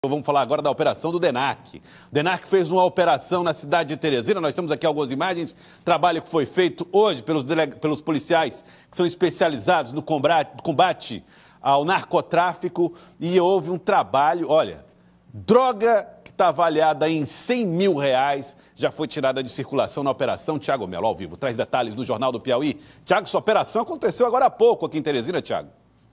Vamos falar agora da operação do DENARC. O DENARC fez uma operação na cidade de Teresina. Nós temos aqui algumas imagens. Trabalho que foi feito hoje pelos policiais que são especializados no combate ao narcotráfico. E houve um trabalho, olha, droga que está avaliada em R$100 mil já foi tirada de circulação na operação. Tiago Melo, ao vivo, traz detalhes do Jornal do Piauí. Tiago, essa operação aconteceu agora há pouco aqui em Teresina, Tiago.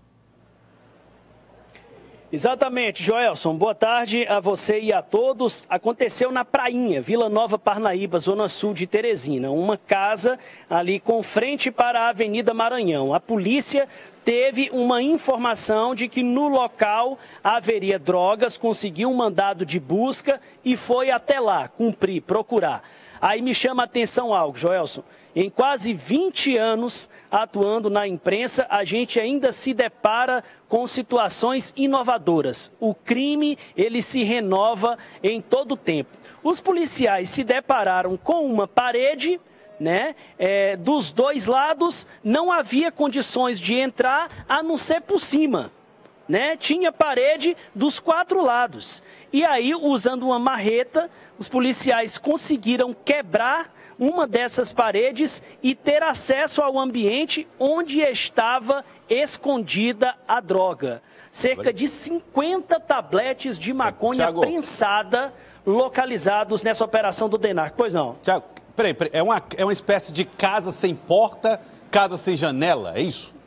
Exatamente, Joelson. Boa tarde a você e a todos. Aconteceu na Prainha, Vila Nova Parnaíba, zona sul de Teresina. Uma casa ali com frente para a Avenida Maranhão. A polícia teve uma informação de que no local haveria drogas, conseguiu um mandado de busca e foi até lá cumprir, procurar. Aí me chama a atenção algo, Joelson. Em quase 20 anos atuando na imprensa, a gente ainda se depara com situações inovadoras. O crime, ele se renova em todo o tempo. Os policiais se depararam com uma parede, né? Dos dois lados não havia condições de entrar a não ser por cima. Né? Tinha parede dos quatro lados. E aí, usando uma marreta, os policiais conseguiram quebrar uma dessas paredes e ter acesso ao ambiente onde estava escondida a droga. Cerca de 50 tabletes de maconha Thiago, prensada localizados nessa operação do DENARC. Pois não? Tiago, peraí, é uma espécie de casa sem porta, casa sem janela, é isso?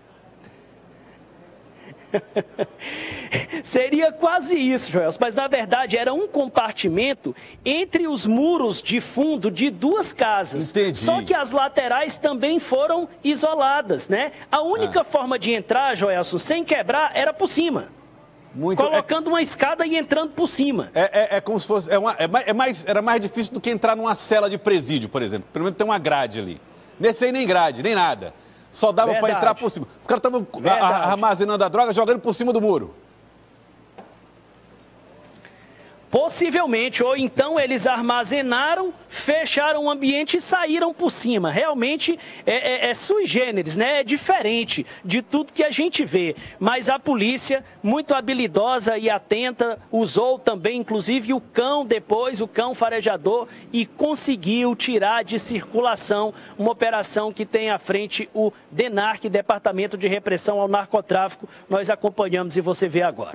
Seria quase isso, Joelson, mas na verdade era um compartimento entre os muros de fundo de duas casas. Entendi. Só que as laterais também foram isoladas, né? A única forma de entrar, Joelson, sem quebrar, era por cima. Colocando uma escada e entrando por cima. É como se fosse... era mais difícil do que entrar numa cela de presídio, por exemplo. Pelo menos tem uma grade ali. Nesse aí nem grade, nem nada. Só dava para entrar por cima. Os caras estavam armazenando a droga, jogando por cima do muro. Possivelmente, ou então eles armazenaram, fecharam o ambiente e saíram por cima. Realmente é sui generis, né? É diferente de tudo que a gente vê. Mas a polícia, muito habilidosa e atenta, usou também, inclusive, o cão depois, o cão farejador, e conseguiu tirar de circulação uma operação que tem à frente o DENARC, Departamento de Repressão ao Narcotráfico. Nós acompanhamos e você vê agora.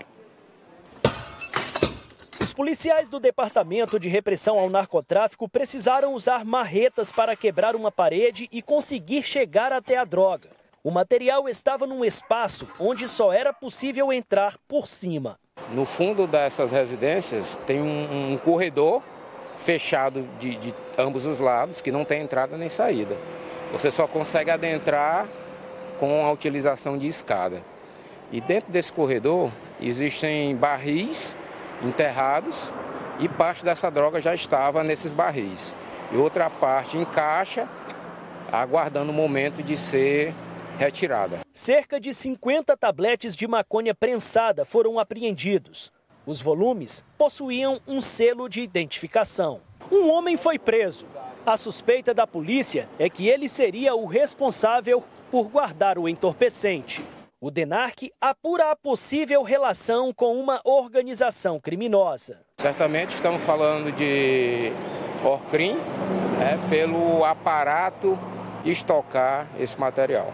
Os policiais do Departamento de Repressão ao Narcotráfico precisaram usar marretas para quebrar uma parede e conseguir chegar até a droga. O material estava num espaço onde só era possível entrar por cima. No fundo dessas residências tem um corredor fechado de ambos os lados, que não tem entrada nem saída. Você só consegue adentrar com a utilização de escada. E dentro desse corredor existem barris enterrados e parte dessa droga já estava nesses barris. E outra parte em caixa, aguardando o momento de ser retirada. Cerca de 50 tabletes de maconha prensada foram apreendidos. Os volumes possuíam um selo de identificação. Um homem foi preso. A suspeita da polícia é que ele seria o responsável por guardar o entorpecente. O DENARC apura a possível relação com uma organização criminosa. Certamente estamos falando de Orcrim, pelo aparato de estocar esse material.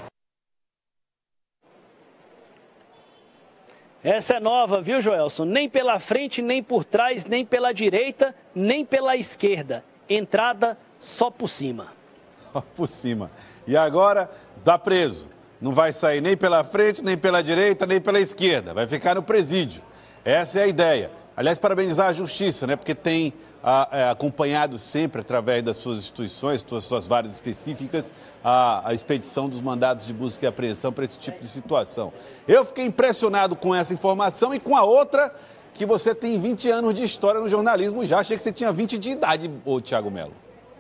Essa é nova, viu, Joelson? Nem pela frente, nem por trás, nem pela direita, nem pela esquerda. Entrada só por cima. Só por cima. E agora está preso. Não vai sair nem pela frente, nem pela direita, nem pela esquerda. Vai ficar no presídio. Essa é a ideia. Aliás, parabenizar a Justiça, né? Porque tem acompanhado sempre, através das suas instituições, suas varas específicas, a expedição dos mandados de busca e apreensão para esse tipo de situação. Eu fiquei impressionado com essa informação e com a outra, que você tem 20 anos de história no jornalismo já. Achei que você tinha 20 de idade, ô Tiago Melo.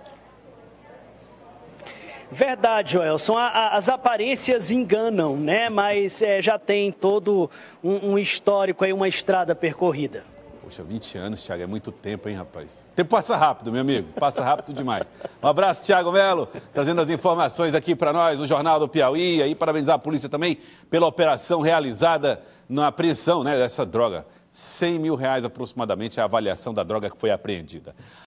Verdade, Joelson. As aparências enganam, né? Mas já tem todo um histórico aí, uma estrada percorrida. Poxa, 20 anos, Tiago, é muito tempo, hein, rapaz? O tempo passa rápido, meu amigo, passa rápido demais. Um abraço, Tiago Melo, trazendo as informações aqui para nós, no Jornal do Piauí. Aí, parabenizar a polícia também pela operação realizada na apreensão, né, dessa droga 100 mil reais aproximadamente é a avaliação da droga que foi apreendida.